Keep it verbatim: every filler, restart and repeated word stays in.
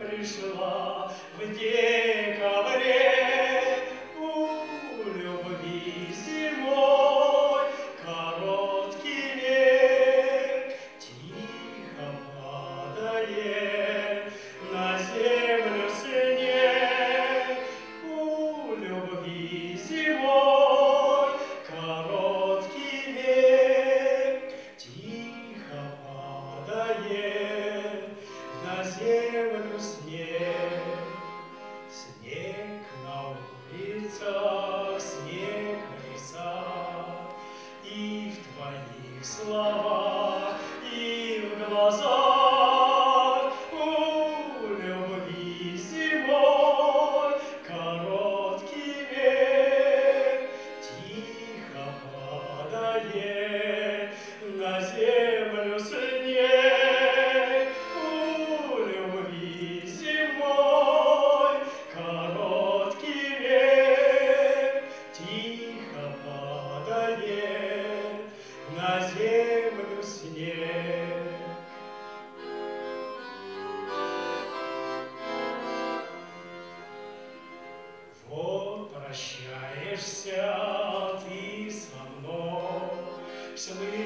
пришла в декабре, у любви зимой короткий век, тихо падает на землю снег, у любви зимой короткий век, тихо падает на землю снег. Снег на улицах, снег в лесах, и в твоих словах, и в глазах. У любви зимой короткий век, тихо падает на землю снег. У любви зимой короткий век, тихо падает на землю снег. Вот прощаешься ты со мной, смысл